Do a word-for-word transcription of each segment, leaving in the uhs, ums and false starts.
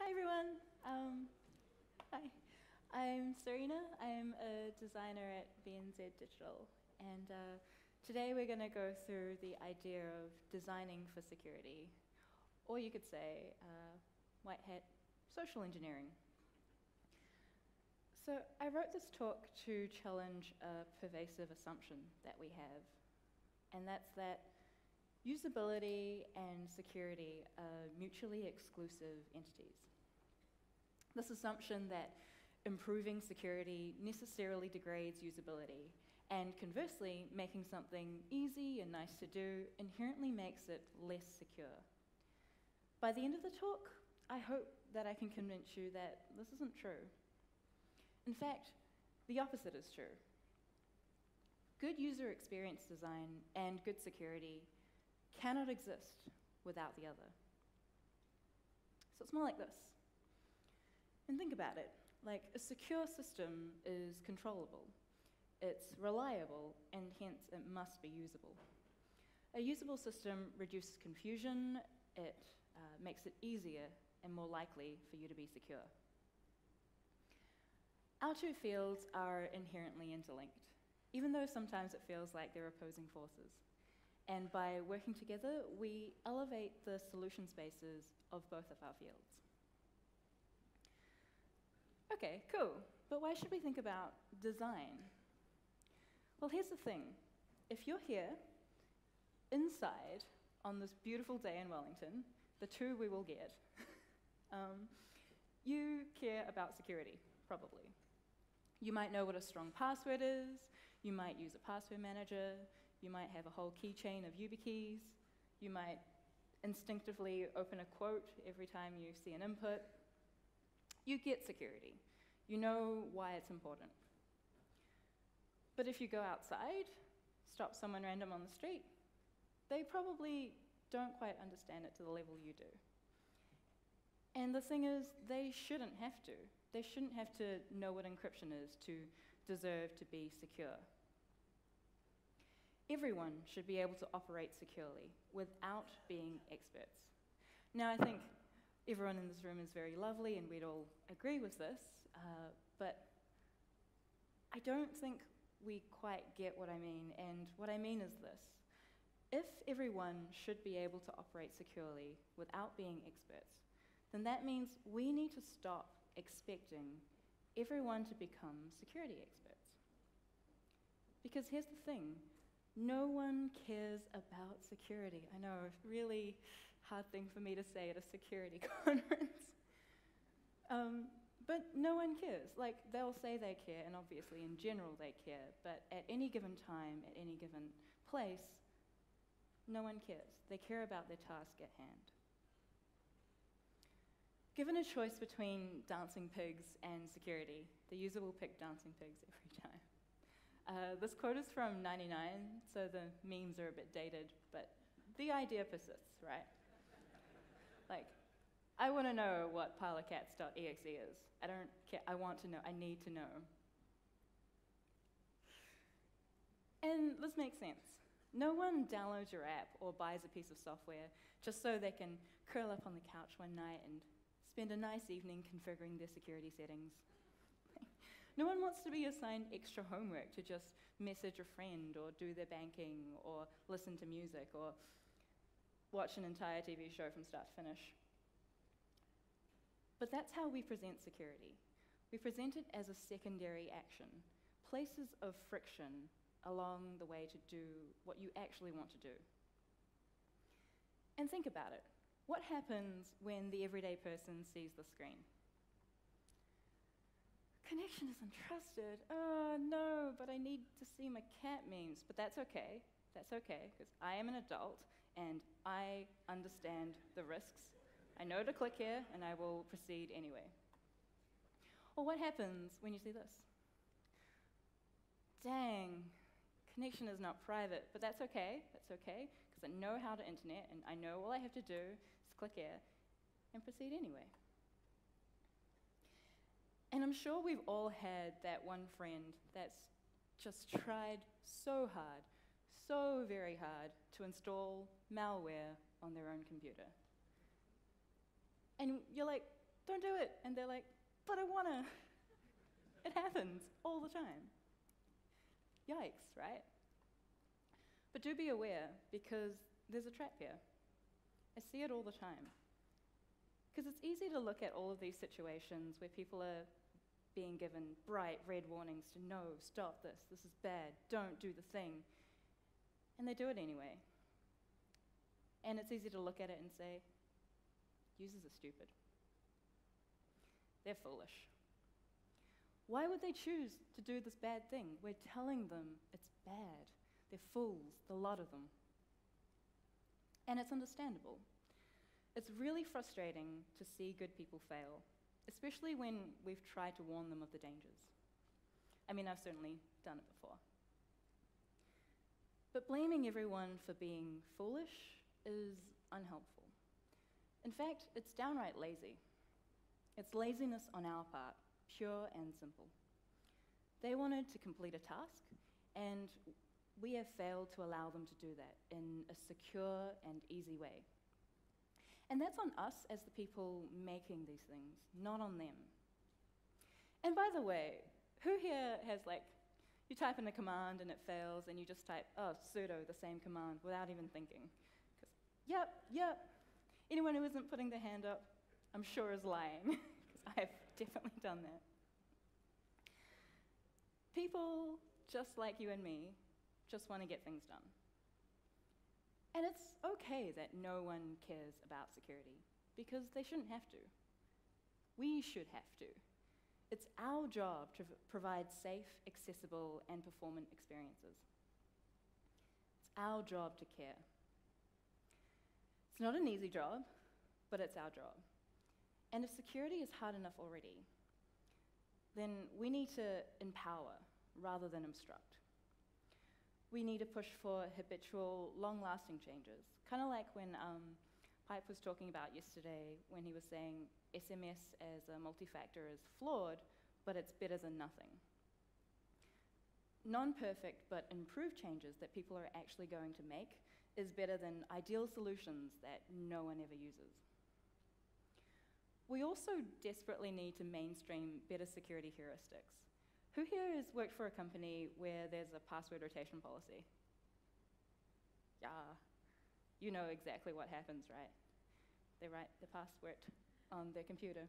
Hi everyone. Um, hi. I'm Serena. I'm a designer at B N Z Digital, and uh, today we're going to go through the idea of designing for security, or you could say uh, white hat social engineering. So I wrote this talk to challenge a pervasive assumption that we have, and that's that usability and security are mutually exclusive entities. This assumption that improving security necessarily degrades usability, and conversely, making something easy and nice to do inherently makes it less secure. By the end of the talk, I hope that I can convince you that this isn't true. In fact, the opposite is true. Good user experience design and good security cannot exist without the other. So it's more like this. And think about it, like a secure system is controllable, it's reliable, and hence it must be usable. A usable system reduces confusion, it uh, makes it easier and more likely for you to be secure. Our two fields are inherently interlinked, even though sometimes it feels like they're opposing forces. And by working together, we elevate the solution spaces of both of our fields. Okay, cool, but why should we think about design? Well, here's the thing. If you're here, inside, on this beautiful day in Wellington, the two we will get, um, you care about security, probably. You might know what a strong password is, you might use a password manager, you might have a whole keychain of YubiKeys, you might instinctively open a quote every time you see an input. You get security. You know why it's important. But if you go outside, stop someone random on the street, they probably don't quite understand it to the level you do. And the thing is, they shouldn't have to. They shouldn't have to know what encryption is to deserve to be secure. Everyone should be able to operate securely without being experts. Now, I think everyone in this room is very lovely and we'd all agree with this, uh, but I don't think we quite get what I mean, and what I mean is this. If everyone should be able to operate securely without being experts, then that means we need to stop expecting everyone to become security experts. Because here's the thing, no one cares about security. I know, a really hard thing for me to say at a security conference. Um, but no one cares. Like, they'll say they care, and obviously in general they care, but at any given time, at any given place, no one cares. They care about their task at hand. Given a choice between dancing pigs and security, the user will pick dancing pigs every time. Uh, this quote is from ninety-nine, so the memes are a bit dated, but the idea persists, right? Like, I want to know what pilocats dot E X E is. I don't care, I want to know, I need to know. And this makes sense. No one downloads your app or buys a piece of software just so they can curl up on the couch one night and spend a nice evening configuring their security settings. No one wants to be assigned extra homework to just message a friend or do their banking or listen to music or watch an entire T V show from start to finish. But that's how we present security. We present it as a secondary action, places of friction along the way to do what you actually want to do. And think about it. What happens when the everyday person sees the screen? Connection isn't trusted. Oh no, but I need to see my cat memes. But that's okay, that's okay, because I am an adult and I understand the risks. I know to click here and I will proceed anyway. Or what happens when you see this? Dang, connection is not private, but that's okay, that's okay, because I know how to internet and I know all I have to do is click here and proceed anyway. And I'm sure we've all had that one friend that's just tried so hard, so very hard to install malware on their own computer. And you're like, don't do it. And they're like, but I wanna. It happens all the time. Yikes, right? But do be aware, because there's a trap here. I see it all the time. Because it's easy to look at all of these situations where people are being given bright red warnings to no, stop this, this is bad, don't do the thing. And they do it anyway. And it's easy to look at it and say, users are stupid. They're foolish. Why would they choose to do this bad thing? We're telling them it's bad. They're fools, the lot of them. And it's understandable. It's really frustrating to see good people fail, especially when we've tried to warn them of the dangers. I mean, I've certainly done it before. But blaming everyone for being foolish is unhelpful. In fact, it's downright lazy. It's laziness on our part, pure and simple. They wanted to complete a task, and we have failed to allow them to do that in a secure and easy way. And that's on us as the people making these things, not on them. And by the way, who here has, like, you type in a command and it fails, and you just type, oh, sudo, the same command, without even thinking? Because, yep, yep. Anyone who isn't putting their hand up, I'm sure is lying, because I've definitely done that. People, just like you and me, just want to get things done. And it's okay that no one cares about security, because they shouldn't have to. We should have to. It's our job to provide safe, accessible, and performant experiences. It's our job to care. It's not an easy job, but it's our job. And if security is hard enough already, then we need to empower rather than obstruct. We need to push for habitual, long-lasting changes, kind of like when um, Pipe was talking about yesterday when he was saying S M S as a multi-factor is flawed, but it's better than nothing. Non-perfect but improved changes that people are actually going to make is better than ideal solutions that no one ever uses. We also desperately need to mainstream better security heuristics. Who here has worked for a company where there's a password rotation policy? Yeah, you know exactly what happens, right? They write the password on their computer.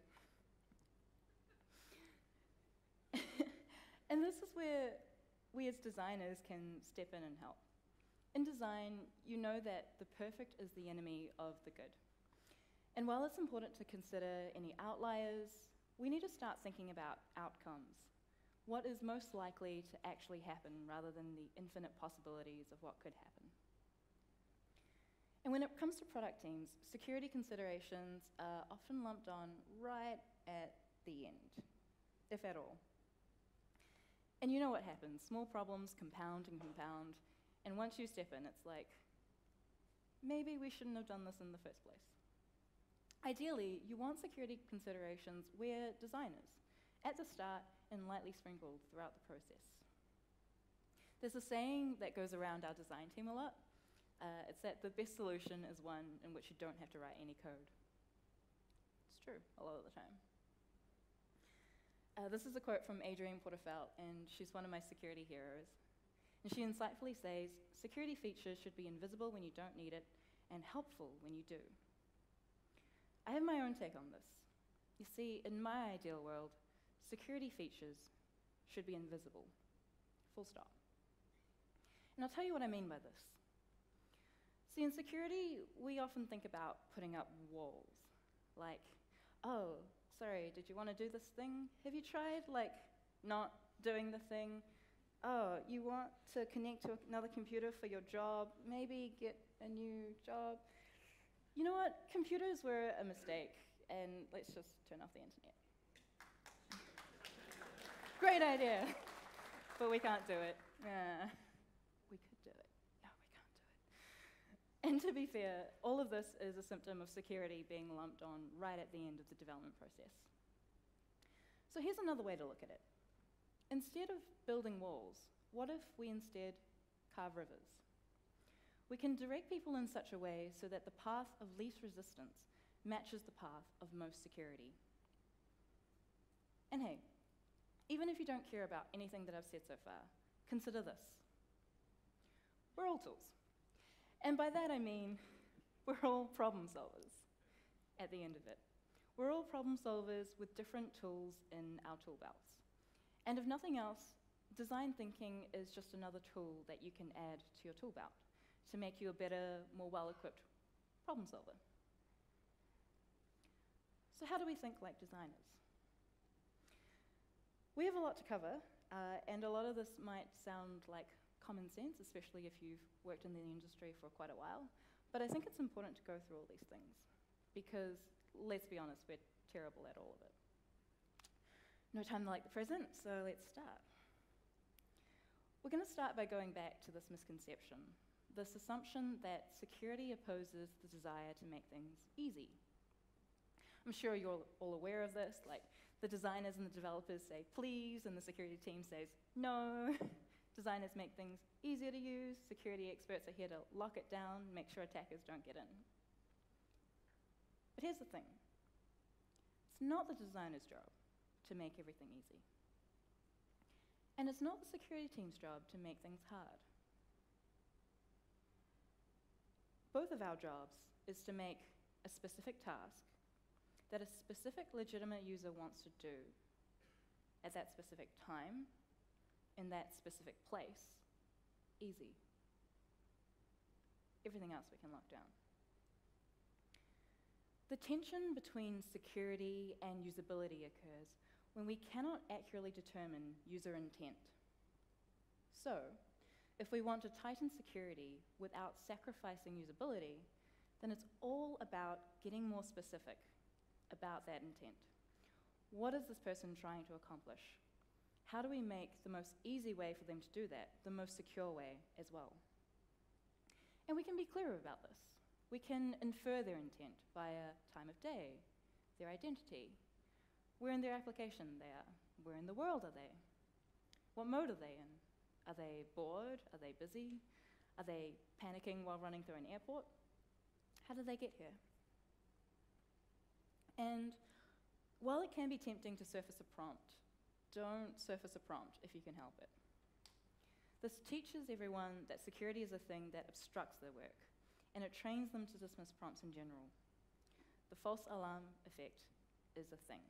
And this is where we as designers can step in and help. In design, you know that the perfect is the enemy of the good. And while it's important to consider any outliers, we need to start thinking about outcomes. What is most likely to actually happen rather than the infinite possibilities of what could happen. And when it comes to product teams, security considerations are often lumped on right at the end, if at all. And you know what happens. Small problems compound and compound, and once you step in, it's like, maybe we shouldn't have done this in the first place. Ideally, you want security considerations where designers, at the start and lightly sprinkled throughout the process. There's a saying that goes around our design team a lot. Uh, it's that the best solution is one in which you don't have to write any code. It's true, a lot of the time. Uh, this is a quote from Adrienne Porterfeld, and she's one of my security heroes. And she insightfully says, security features should be invisible when you don't need it, and helpful when you do. I have my own take on this. You see, in my ideal world, security features should be invisible, full stop. And I'll tell you what I mean by this. See, in security, we often think about putting up walls, like, oh, sorry, did you want to do this thing? Have you tried, like, not doing the thing? Oh, you want to connect to another computer for your job? Maybe get a new job? You know what? Computers were a mistake, and let's just turn off the internet. Great idea, but we can't do it. Uh, we could do it. No, we can't do it. And to be fair, all of this is a symptom of security being lumped on right at the end of the development process. So here's another way to look at it. Instead of building walls, what if we instead carve rivers? We can direct people in such a way so that the path of least resistance matches the path of most security, And hey, even if you don't care about anything that I've said so far, consider this. We're all tools. And by that I mean, we're all problem solvers at the end of it. We're all problem solvers with different tools in our tool belts. And if nothing else, design thinking is just another tool that you can add to your tool belt to make you a better, more well-equipped problem solver. So how do we think like designers? We have a lot to cover, uh, and a lot of this might sound like common sense, especially if you've worked in the industry for quite a while, but I think it's important to go through all these things, because let's be honest, we're terrible at all of it. No time like the present, so let's start. We're going to start by going back to this misconception, this assumption that security opposes the desire to make things easy. I'm sure you're all aware of this, like the designers and the developers say please, and the security team says no. Designers make things easier to use, security experts are here to lock it down, make sure attackers don't get in. But here's the thing, it's not the designer's job to make everything easy. And it's not the security team's job to make things hard. Both of our jobs is to make a specific task that a specific legitimate user wants to do at that specific time, in that specific place, easy. Everything else we can lock down. The tension between security and usability occurs when we cannot accurately determine user intent. So, if we want to tighten security without sacrificing usability, then it's all about getting more specific about that intent. What is this person trying to accomplish? How do we make the most easy way for them to do that, the most secure way as well? And we can be clearer about this. We can infer their intent via time of day, their identity, where in their application they are, where in the world are they, what mode are they in? Are they bored? Are they busy? Are they panicking while running through an airport? How did they get here? And while it can be tempting to surface a prompt, don't surface a prompt if you can help it. This teaches everyone that security is a thing that obstructs their work, and it trains them to dismiss prompts in general. The false alarm effect is a thing.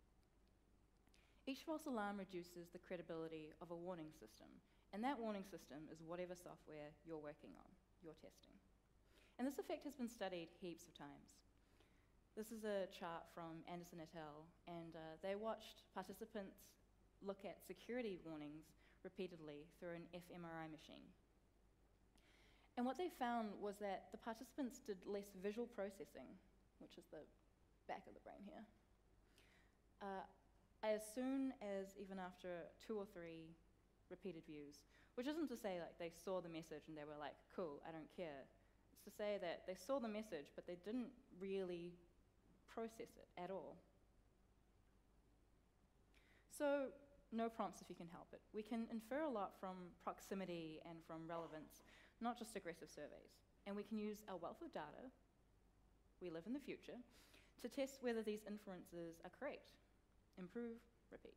Each false alarm reduces the credibility of a warning system, and that warning system is whatever software you're working on, you're testing. And this effect has been studied heaps of times. This is a chart from Anderson et al., and uh, they watched participants look at security warnings repeatedly through an fMRI machine. And what they found was that the participants did less visual processing, which is the back of the brain here, uh, as soon as even after two or three repeated views, which isn't to say like they saw the message and they were like, cool, I don't care. It's to say that they saw the message, but they didn't really process it at all. So, no prompts if you can help it. We can infer a lot from proximity and from relevance, not just aggressive surveys. And we can use our wealth of data, we live in the future, to test whether these inferences are correct. Improve, repeat.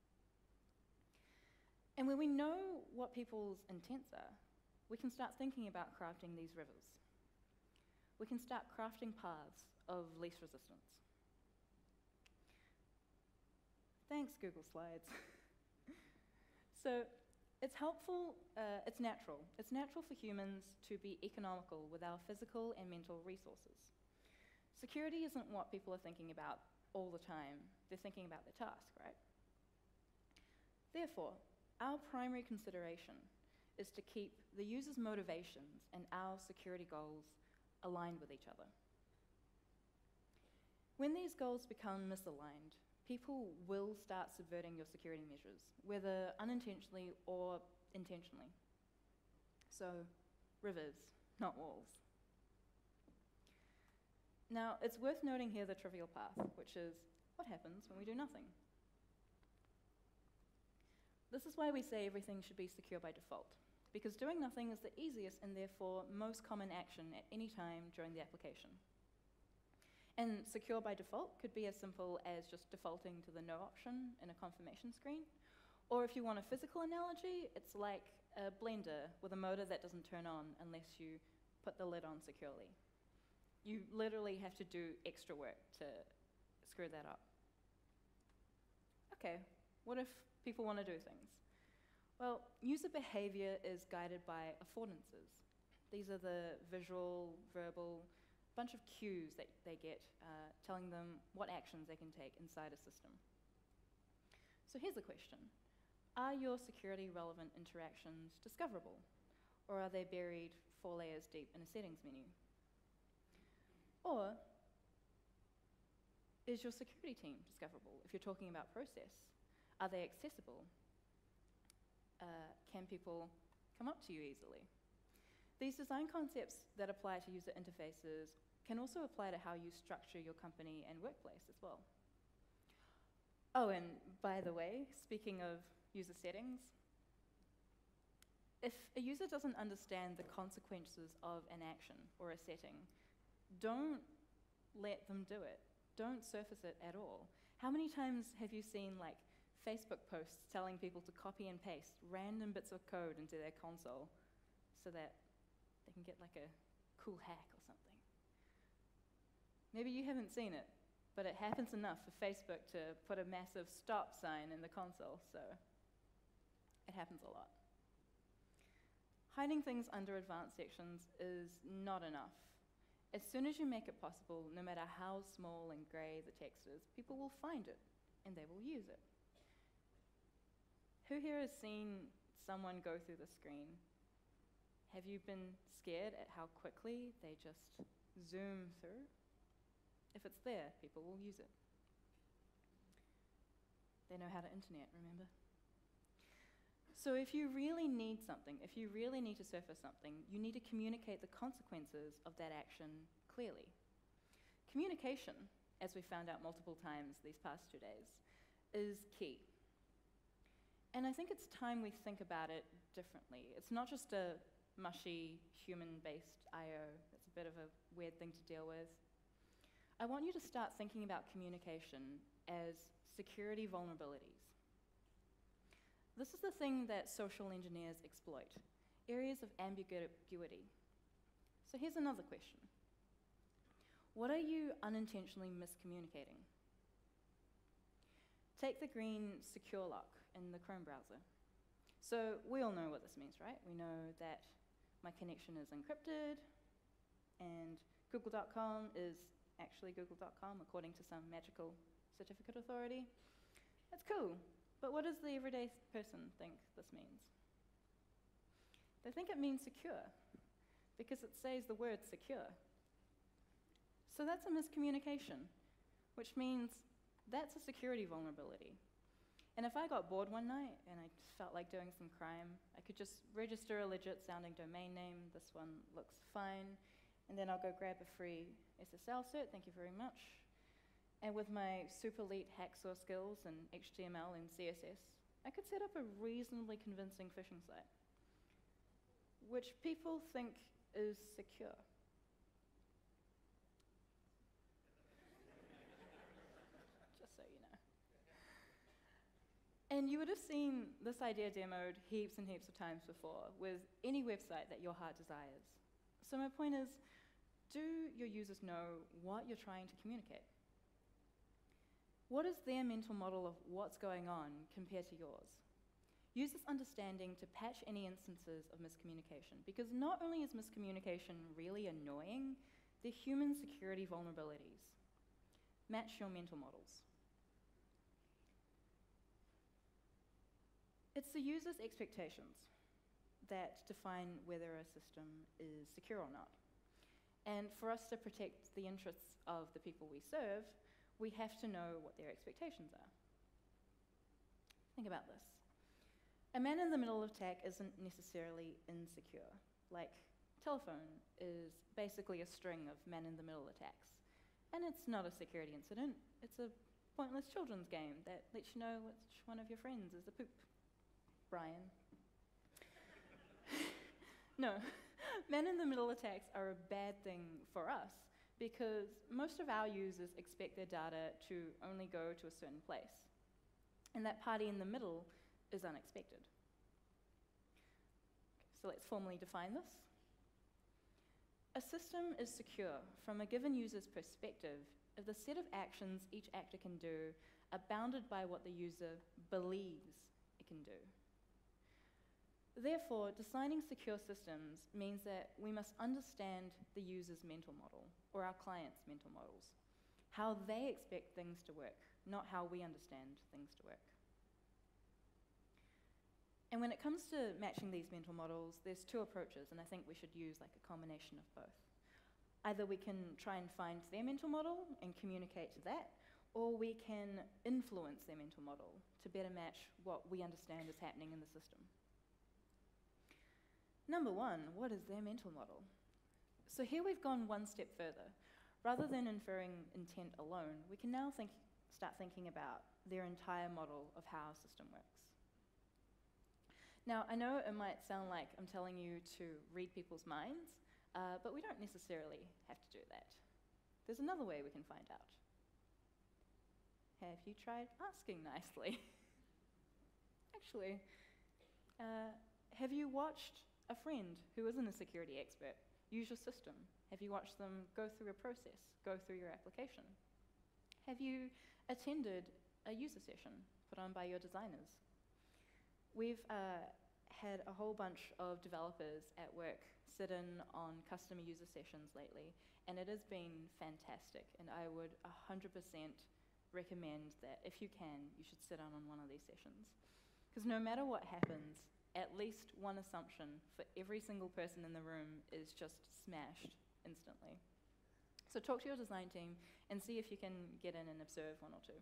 And when we know what people's intents are, we can start thinking about crafting these rivers. We can start crafting paths of least resistance. Thanks, Google Slides. So it's helpful, uh, it's natural. It's natural for humans to be economical with our physical and mental resources. Security isn't what people are thinking about all the time. They're thinking about their task, right? Therefore, our primary consideration is to keep the user's motivations and our security goals aligned with each other. When these goals become misaligned, people will start subverting your security measures, whether unintentionally or intentionally. So, rivers, not walls. Now, it's worth noting here the trivial path, which is what happens when we do nothing. This is why we say everything should be secure by default, because doing nothing is the easiest and therefore most common action at any time during the application. And secure by default could be as simple as just defaulting to the no option in a confirmation screen. Or if you want a physical analogy, it's like a blender with a motor that doesn't turn on unless you put the lid on securely. You literally have to do extra work to screw that up. Okay, what if people want to do things? Well, user behavior is guided by affordances. These are the visual, verbal, bunch of cues that they get, uh, telling them what actions they can take inside a system. So here's a question. Are your security relevant interactions discoverable? Or are they buried four layers deep in a settings menu? Or is your security team discoverable if you're talking about process? Are they accessible? Uh, can people come up to you easily? These design concepts that apply to user interfaces can also apply to how you structure your company and workplace as well. Oh, and by the way, speaking of user settings, if a user doesn't understand the consequences of an action or a setting, don't let them do it. Don't surface it at all. How many times have you seen like Facebook posts telling people to copy and paste random bits of code into their console so that they can get like a cool hack or something? Maybe you haven't seen it, but it happens enough for Facebook to put a massive stop sign in the console, so it happens a lot. Hiding things under advanced sections is not enough. As soon as you make it possible, no matter how small and gray the text is, people will find it and they will use it. Who here has seen someone go through the screen? Have you been scared at how quickly they just zoom through? If it's there, people will use it. They know how to internet, remember? So if you really need something, if you really need to surface something, you need to communicate the consequences of that action clearly. Communication, as we found out multiple times these past two days, is key. And I think it's time we think about it differently. It's not just a mushy, human-based I O. That's a bit of a weird thing to deal with. I want you to start thinking about communication as security vulnerabilities. This is the thing that social engineers exploit, areas of ambiguity. So here's another question. What are you unintentionally miscommunicating? Take the green secure lock in the Chrome browser. So we all know what this means, right? We know that my connection is encrypted and google dot com is actually google dot com according to some magical certificate authority. That's cool, but what does the everyday person think this means? They think it means secure because it says the word secure. So that's a miscommunication, which means that's a security vulnerability. And if I got bored one night and I just felt like doing some crime, I could just register a legit sounding domain name. This one looks fine. And then I'll go grab a free S S L cert, thank you very much. And with my super elite hacksaw skills and H T M L and C S S, I could set up a reasonably convincing phishing site, which people think is secure. Just so you know. And you would have seen this idea demoed heaps and heaps of times before with any website that your heart desires. So my point is, do your users know what you're trying to communicate? What is their mental model of what's going on compared to yours? Use this understanding to patch any instances of miscommunication, because not only is miscommunication really annoying, they're human security vulnerabilities. Match your mental models. It's the user's expectations that define whether a system is secure or not. And for us to protect the interests of the people we serve, we have to know what their expectations are. Think about this. A man-in-the-middle attack isn't necessarily insecure. Like, telephone is basically a string of man-in-the-middle attacks. And it's not a security incident. It's a pointless children's game that lets you know which one of your friends is a poop. Brian. No, man-in-the-middle attacks are a bad thing for us because most of our users expect their data to only go to a certain place. And that party in the middle is unexpected. So let's formally define this. A system is secure from a given user's perspective if the set of actions each actor can do are bounded by what the user believes it can do. Therefore, designing secure systems means that we must understand the user's mental model, or our client's mental models, how they expect things to work, not how we understand things to work. And when it comes to matching these mental models, there's two approaches, and I think we should use like a combination of both. Either we can try and find their mental model and communicate to that, or we can influence their mental model to better match what we understand is happening in the system. Number one, what is their mental model? So here we've gone one step further. Rather than inferring intent alone, we can now think, start thinking about their entire model of how our system works. Now, I know it might sound like I'm telling you to read people's minds, uh, but we don't necessarily have to do that. There's another way we can find out. Have you tried asking nicely? Actually, uh, have you watched a friend who isn't a security expert use your system? Have you watched them go through a process, go through your application? Have you attended a user session put on by your designers? We've uh, had a whole bunch of developers at work sit in on customer user sessions lately, and it has been fantastic, and I would one hundred percent recommend that if you can, you should sit in on one of these sessions. Because no matter what happens, at least one assumption for every single person in the room is just smashed instantly. So talk to your design team and see if you can get in and observe one or two.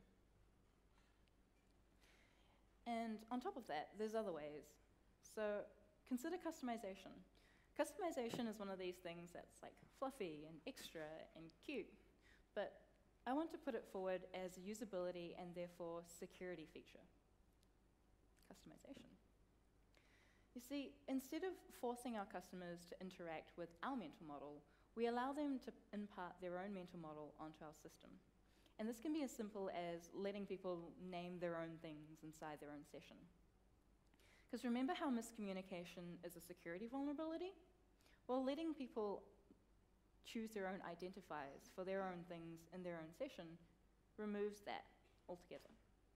And on top of that, there's other ways. So consider customization. Customization is one of these things that's like fluffy and extra and cute, but I want to put it forward as a usability and therefore security feature. Customization. You see, instead of forcing our customers to interact with our mental model, we allow them to impart their own mental model onto our system. And this can be as simple as letting people name their own things inside their own session. Because remember how miscommunication is a security vulnerability? Well, letting people choose their own identifiers for their own things in their own session removes that altogether.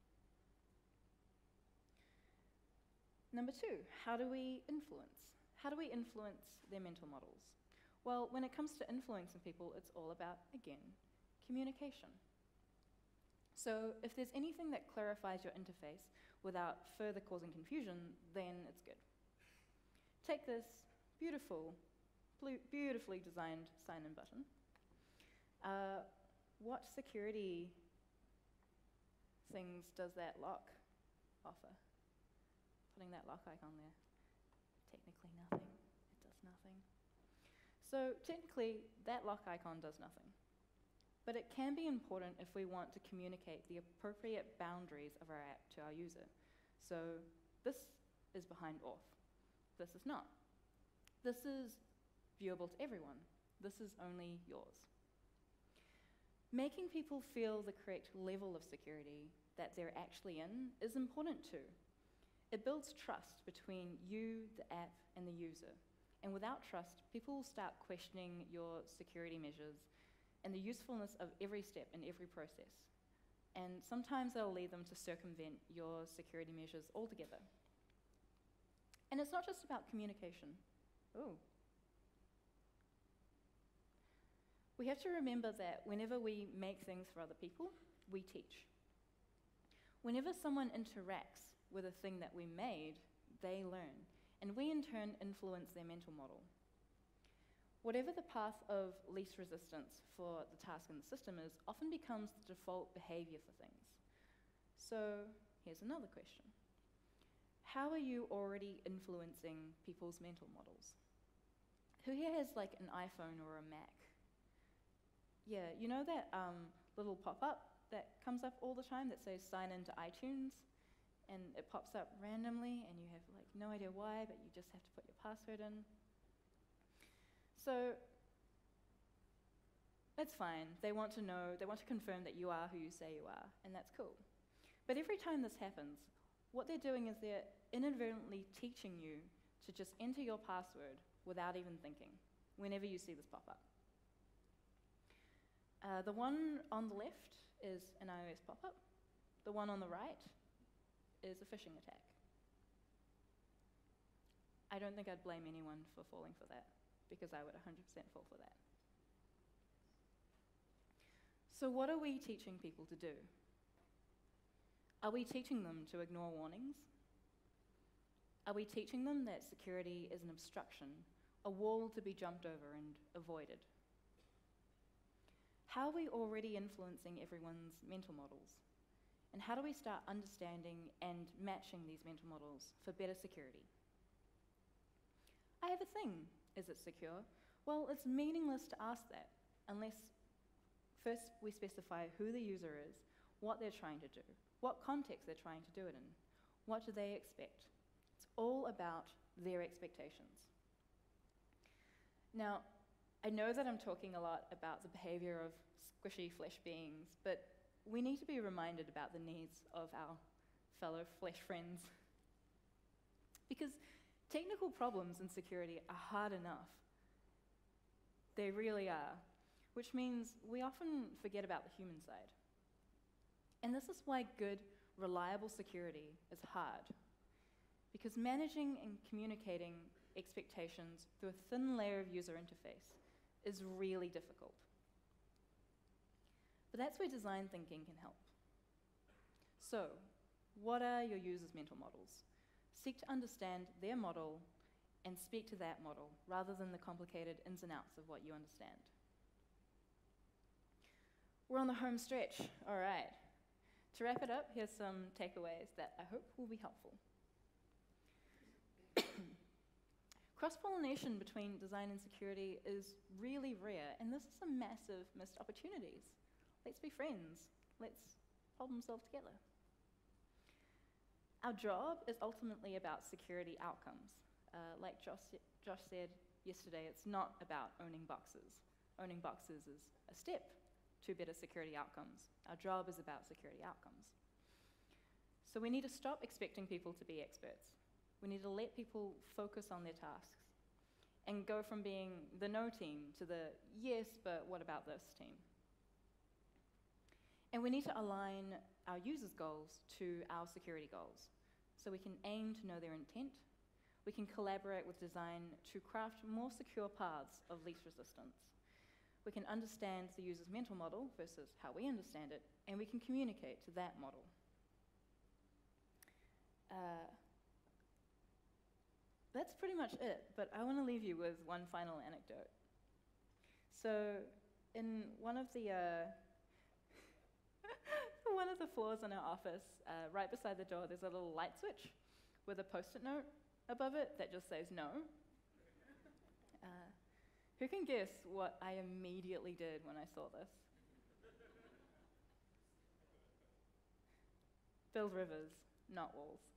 Number two, how do we influence? How do we influence their mental models? Well, when it comes to influencing people, it's all about, again, communication. So if there's anything that clarifies your interface without further causing confusion, then it's good. Take this beautiful, beautifully designed sign-in button. Uh, what security things does that lock offer? Putting that lock icon there. Technically nothing. It does nothing. So technically, that lock icon does nothing. But it can be important if we want to communicate the appropriate boundaries of our app to our user. So this is behind off. This is not. This is viewable to everyone. This is only yours. Making people feel the correct level of security that they're actually in is important too. It builds trust between you, the app, and the user. And without trust, people will start questioning your security measures and the usefulness of every step in every process. And sometimes they'll lead them to circumvent your security measures altogether. And it's not just about communication. Ooh. We have to remember that whenever we make things for other people, we teach. Whenever someone interacts with a thing that we made, they learn, and we in turn influence their mental model. Whatever the path of least resistance for the task in the system is, often becomes the default behavior for things. So here's another question. How are you already influencing people's mental models? Who here has like an iPhone or a Mac? Yeah, you know that um, little pop-up that comes up all the time that says sign into iTunes? And it pops up randomly, and you have like no idea why, but you just have to put your password in. So It's fine. They want to know, they want to confirm that you are who you say you are, and that's cool. But every time this happens, what they're doing is they're inadvertently teaching you to just enter your password without even thinking, whenever you see this pop up. Uh, the one on the left is an iOS pop-up. The one on the right is a phishing attack. I don't think I'd blame anyone for falling for that, because I would one hundred percent fall for that. So what are we teaching people to do? Are we teaching them to ignore warnings? Are we teaching them that security is an obstruction, a wall to be jumped over and avoided? How are we already influencing everyone's mental models? And how do we start understanding and matching these mental models for better security? I have a thing. Is it secure? Well, it's meaningless to ask that unless first we specify who the user is, what they're trying to do, what context they're trying to do it in, what do they expect. It's all about their expectations. Now, I know that I'm talking a lot about the behavior of squishy flesh beings, but we need to be reminded about the needs of our fellow flesh friends. Because technical problems in security are hard enough. They really are, which means we often forget about the human side. And this is why good, reliable security is hard. Because managing and communicating expectations through a thin layer of user interface is really difficult. But that's where design thinking can help. So, what are your users' mental models? Seek to understand their model and speak to that model rather than the complicated ins and outs of what you understand. We're on the home stretch, all right. To wrap it up, here's some takeaways that I hope will be helpful. Cross-pollination between design and security is really rare, and this is a massive missed opportunities. Let's be friends. Let's problem solve together. Our job is ultimately about security outcomes. Uh, like Josh, Josh said yesterday, it's not about owning boxes. Owning boxes is a step to better security outcomes. Our job is about security outcomes. So we need to stop expecting people to be experts. We need to let people focus on their tasks and go from being the no team to the yes, but what about this team? And we need to align our users' goals to our security goals so we can aim to know their intent. We can collaborate with design to craft more secure paths of least resistance. We can understand the user's mental model versus how we understand it, and we can communicate to that model. Uh, That's pretty much it, but I want to leave you with one final anecdote. So, in one of the uh, one of the floors in our office, uh, right beside the door, there's a little light switch with a post-it note above it that just says no. Uh, who can guess what I immediately did when I saw this? Build rivers, not walls.